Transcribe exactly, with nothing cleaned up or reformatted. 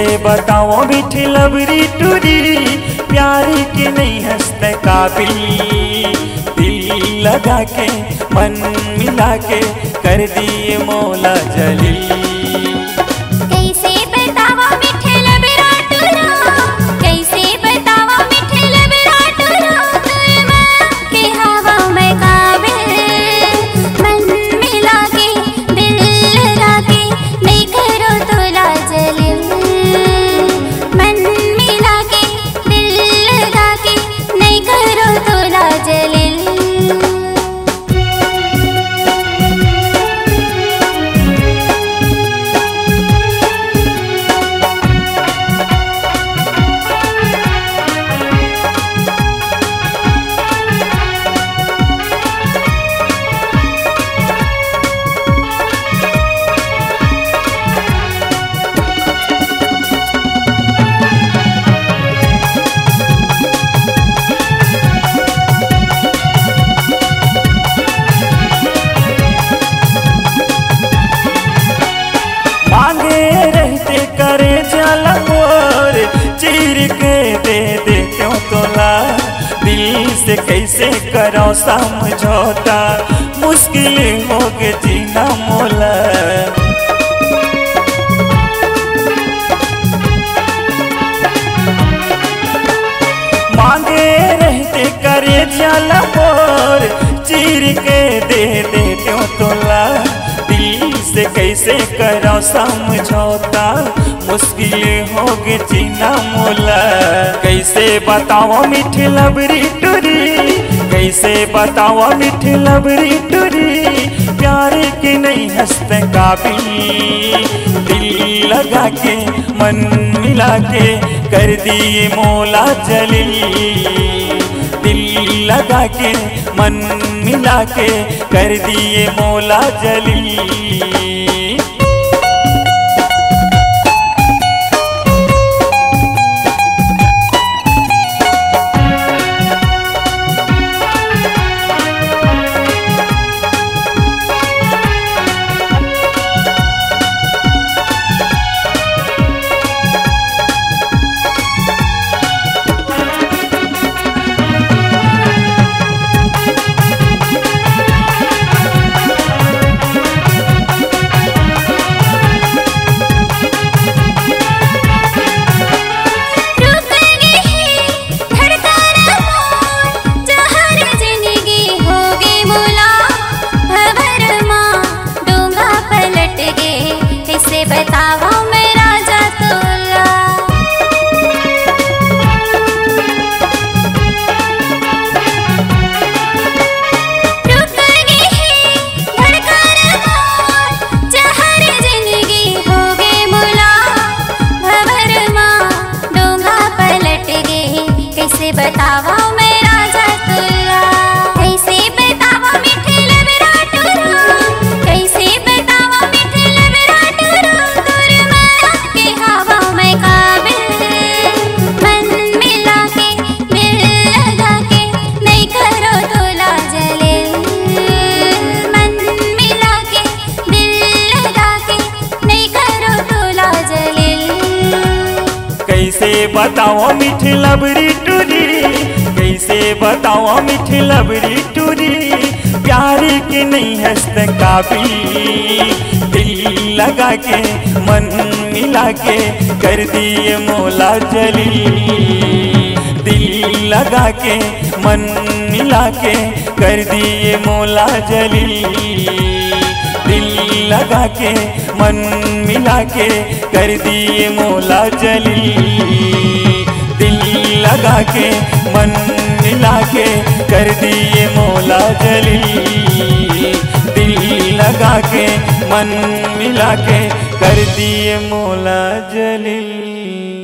कैसे बताओ मीठी लबरी टूरी, प्यारी की नहीं हंसने काबिल। दिल लगा के मन मिला के कर दिए मौला जलील। दिल से कैसे करो समझौता, मुश्किल हो गए जीना मौला। मांगे रहते करे जाला मोर, चीर के दे दे क्यों तोला। दिल से कैसे करो समझौता, मुश्किल हो गए जीना मौला। कैसे बताओ मीठी लबरी टूरी, कैसे बताओ मीठी लबरी टूरी, प्यारे की नहीं हंसते काबिल। दिल लगा के मन मिला के कर दिए मौला जलील। दिल लगा के मन मिला के कर दिए मौला जलील। बतावा मेरा जतुल्ला, कैसे बतावा मीठी लबरा टूरा, कैसे बतावा मीठी लबरा टूरा। तुर मारा के हवा में काबिल, मन मिला के दिल लगा के नहीं करो तोला जलील। मन मिला के दिल लगा के नहीं करो तोला जलील। कैसे बताओ मीठी लबरी टूरी, कैसे बताओ मीठी लबरी टूरी, प्यारी की नहीं हंसते काबिल। दिल लगा के मन मिला के कर दिए मौला जलील। दिल लगा के मन मिला के कर दिए मौला जलील। दिल लगा के मन मिला के कर दिए मौला जलील। दिल लगा के मन मिला के कर दिए मौला जलील। दिल लगा के मन मिला के कर दिए मौला जलील।